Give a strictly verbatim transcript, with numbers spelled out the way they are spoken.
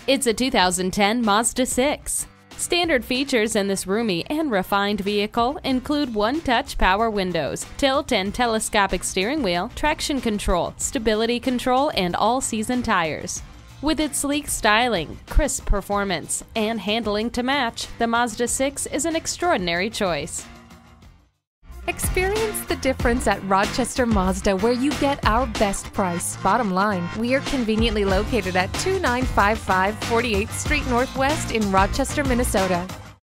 It's a two thousand ten Mazda six. Standard features in this roomy and refined vehicle include one-touch power windows, tilt and telescopic steering wheel, traction control, stability control, and all-season tires. With its sleek styling, crisp performance, and handling to match, the Mazda six is an extraordinary choice. Experience the difference at Rochester Mazda, where you get our best price. Bottom line, we are conveniently located at two nine five five forty-eighth Street Northwest in Rochester, Minnesota.